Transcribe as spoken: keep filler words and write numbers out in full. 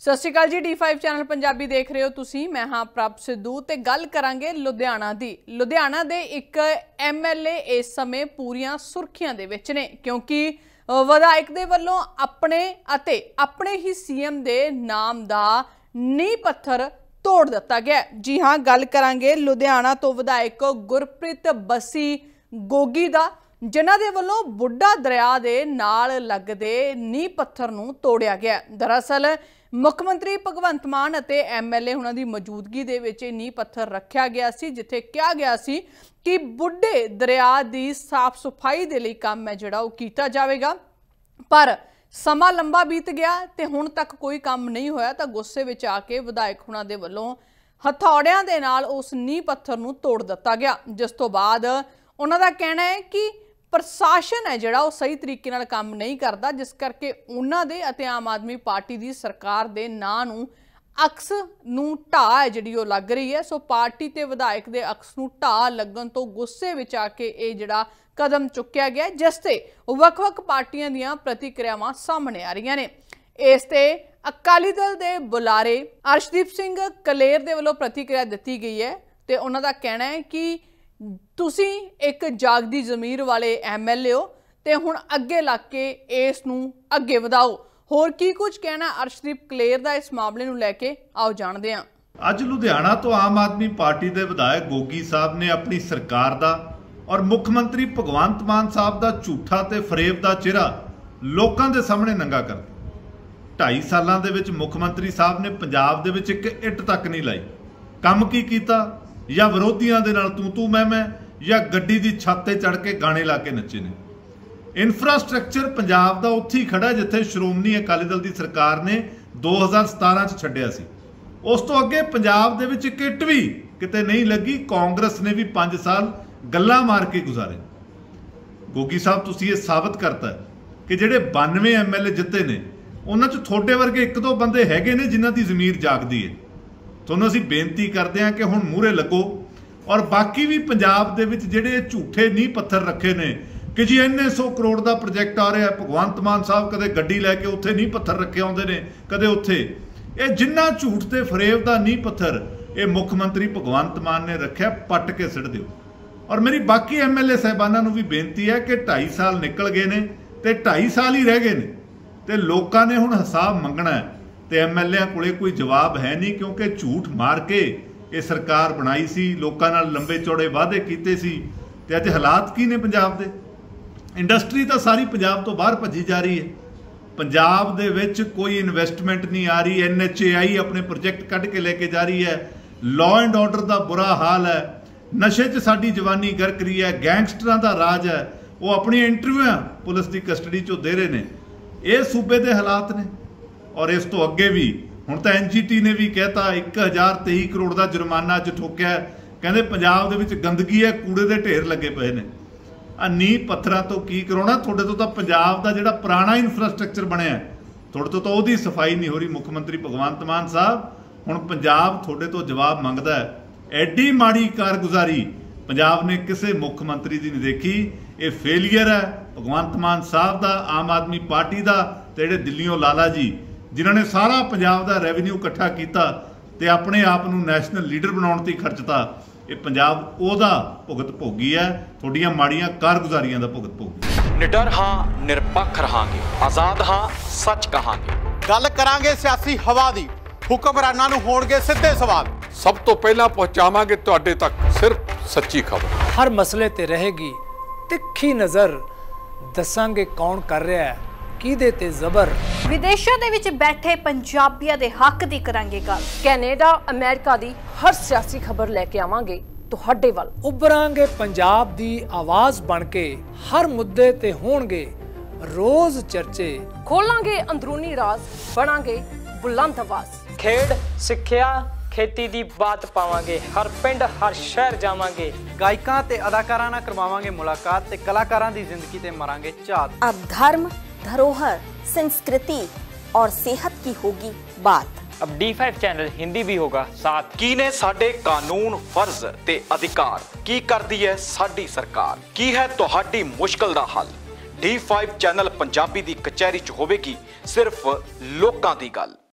सत श्री अकाल जी। डी फाइव चैनल पंजाबी देख रहे हो तुसी। मैं हाँ प्रभ सिद्धू ते गल करांगे लुधियाना दी। लुधियाना दे एक एम एल ए इस समय पूरियां सुर्खियां दे विच ने क्योंकि विधायक दे वल्लों अपने अते अपने ही सी एम दे नाम दा नींह पत्थर तोड़ दिता गया। जी हाँ, गल करांगे लुधियाना तो विधायक गुरप्रीत बसी गोगी दा, जिन्हां दे वल्लों बुढ़ा दरिया दे नाल लगदे नींह पत्थर नूं तोड़िया गया। दरअसल मुख्यमंत्री भगवंत मान अते एम एल ए उन्हां दी मौजूदगी दे विच नींह पत्थर रखिया गया सी, जिथे कहा गया सी कि बुढ़े दरिया दी साफ सफाई दे लई काम है जिहड़ा ओह कीता जावेगा। पर समा लंबा बीत गया ते हुण तक कोई काम नहीं होया तां गुस्से विच आके विधायक उन्हां दे वल्लों हथौड़ियां दे नाल उस नींह पत्थर नूं तोड़ दिता गया, जिस तों बाद उन्हां दा कहना है कि प्रशासन है जिहड़ा सही तरीके नाल काम नहीं करता, जिस करके उन्हां दे अते आम आदमी पार्टी दी सरकार दे नां नूं अक्स नूं ढाह है जिहड़ी ओह लग रही है। सो पार्टी ते विधायक दे अक्स नूं ढाह लगन तो गुस्से विच आके इह जिहड़ा कदम चुक्या गया, जिस ते वख-वख पार्टियां दीयां प्रतिक्रियावां सामने आ रहीआं ने। इस ते अकाली दल दे बुलारे अर्शदीप सिंह कलेर दे वल्लों प्रतिक्रिया दित्ती गई है ते उन्हां दा कहना है कि तुसी एक जागदी जमीर वाले एम एल ए हो ते हुण अगे लग के इस नूं अगे वधाओ। होर की कुछ कहना अर्शदीप कलेर दा इस मामले नूं लैके आओ जानदे हां। अज लुधियाना तो आम आदमी पार्टी के विधायक गोगी साहब ने अपनी सरकार दा और मुख्यमंत्री भगवंत मान साहब दा झूठा ते फरेब दा चेहरा लोकां दे सामने नंगा कर दिता। ढाई सालां दे विच मुख्यमंत्री साहब ने पंजाब दे विच एक इट तक नहीं लाई। काम की कीता? या विरोधियों के नाल तू तू मैं मैं या गड्डी की छत ते चढ़ के गाने ला के नचे ने। इंफ्रास्ट्रक्चर पंजाब का उत्थे ही खड़ा जिथे श्रोमणी अकाली दल की सरकार ने दो हज़ार सतारह च छड्डिया सी। उस तो अगे पंजाब दे विच किट भी किते नहीं लगी। कांग्रेस ने भी पांच साल गल्लां मार के गुजारे। गोगी साहब तुसीं ये साबित करता है कि जिहड़े बानवे एम एल ए जिते ने उन्हां च थोड़े वर्गे एक दो बंदे हैगे ने जिन्हां दी ज़मीर जागदी है। ਤੁਹਾਨੂੰ ਅਸੀਂ ਬੇਨਤੀ ਕਰਦੇ ਹਾਂ ਕਿ ਹੁਣ ਮੂਹਰੇ ਲੱਗੋ ਔਰ ਬਾਕੀ ਵੀ ਪੰਜਾਬ ਦੇ ਵਿੱਚ ਜਿਹੜੇ ਝੂਠੇ ਨੀਂਹ ਪੱਥਰ ਰੱਖੇ ਨੇ ਕਿ ਜੀ ਇੰਨੇ ਸੌ ਕਰੋੜ ਦਾ ਪ੍ਰੋਜੈਕਟ ਆ ਰਿਹਾ, ਭਗਵੰਤ ਮਾਨ ਸਾਹਿਬ ਕਦੇ ਗੱਡੀ ਲੈ ਕੇ ਉੱਥੇ ਨੀਂਹ ਪੱਥਰ ਰੱਖੇ ਆਉਂਦੇ ਨੇ, ਕਦੇ ਉੱਥੇ। ਇਹ ਜਿੰਨਾ ਝੂਠ ਤੇ ਫਰੇਬ ਦਾ ਨੀਂਹ ਪੱਥਰ ਇਹ ਮੁੱਖ ਮੰਤਰੀ ਭਗਵੰਤ ਮਾਨ ਨੇ ਰੱਖਿਆ, ਪੱਟ ਕੇ ਸਿੱਟ ਦਿਓ। ਔਰ ਮੇਰੀ ਬਾਕੀ ਐਮ ਐਲ ਏ ਸਾਹਿਬਾਨਾਂ ਨੂੰ ਵੀ ਬੇਨਤੀ ਹੈ ਕਿ ਢਾਈ ਸਾਲ ਨਿਕਲ ਗਏ ਨੇ ਤੇ ਢਾਈ ਸਾਲ ਹੀ ਰਹਿ ਗਏ ਨੇ ਤੇ ਲੋਕਾਂ ਨੇ ਹੁਣ ਹਿਸਾਬ ਮੰਗਣਾ ਹੈ ਤੇ एम एल ए कोले कोई जवाब है नहीं, क्योंकि झूठ मार के ये सरकार बनाई सी, लोगों नाल लंबे चौड़े वादे कीते सी ते अज हालात की ने पंजाब दे। इंडस्ट्री तो सारी पंजाब तो बाहर भजी जा रही है। पंजाब दे विच कोई इन्वेस्टमेंट नहीं आ रही। एन एच ए आई अपने प्रोजेक्ट कढ़ के लेके जा रही है। लॉ एंड ऑर्डर का बुरा हाल है। नशे च साडी जवानी गरक रही है। गैंगस्टरां दा राज है। वो अपनी इंटरव्यूआं पुलिस की कस्टडी चों दे रहे ने। ये सूबे के हालात ने। और इस तो अगे भी हुण तां एन जी टी ने भी कहता एक हज़ार तेई करोड़ का जुर्माना अज ठोकिया। कहते पंजाब दे विच गंदगी है, कूड़े के ढेर लगे पे ने। आ नींह पत्थरां तो की कराउणा? तुहाडे तो तां पंजाब का जिहड़ा पुराना इंफ्रास्ट्रक्चर बनया तुहाडे तो तां ओहदी सफाई नहीं हो रही। मुख्यमंत्री भगवंत मान साहब हुण पंजाब तुहाडे तो जवाब मंगदा है। एडी माड़ी कारगुजारी पंजाब ने किसी मुख्यमंत्री की नहीं देखी। ये फेलीयर है भगवंत मान साहब का, आम आदमी पार्टी का ते जिहड़े दिल्लियों लाला जी जिन्होंने सारा पंजाब का रेवन्यू इकट्ठा किया ते अपने आप नूं नैशनल लीडर बनाउण ते खर्चता। ये पंजाब ओहदा भुगत भोगी है, तुहाडीआं माड़ीआं कारगुजारियां दा भुगत भोगी। निडर हाँ, निरपक्ष रहांगे, आजाद हाँ, सच कहांगे। गल करांगे सियासी हवा दी, हुक्मरानां नूं होणगे सिद्धे सवाल। सब तो पहला पहुंचावांगे तुहाडे तक सिर्फ सच्ची खबर। हर मसले ते रहेगी तिखी नज़र, दसांगे कौन कर रहा है किहदे ते जबर। विदेशों दे विच बैठे पंजाबियों दे हक दी करांगे गल। कैनेडा अमेरिका दी हर सियासी खबर लेके आवांगे तुहाडे वल। उभरांगे पंजाब दी आवाज बन के, हर मुद्दे ते होणगे रोज चर्चे। खोलांगे अंदरूनी राज, बनांगे बुलंद आवाज। खेड सिक्ख्या खेती दी बात पावांगे, हर पिंड हर शहर जावांगे। गायकां ते अदाकारां नाल करवावांगे मुलाकात ते कलाकारां दी जिंदगी ते मारांगे झात। अब धर्म, धरोहर, संस्कृति और सेहत की होगी बात। अब डी फाइव चैनल हिंदी भी होगा साथ। की ने साडे कानून, फर्ज ते अधिकार, की करदी है साडी सरकार, की है तुहाडी मुश्किल दा हल। डी फाइव चैनल पंजाबी दी कचहरी च होवेगी सिर्फ लोकां दी गल।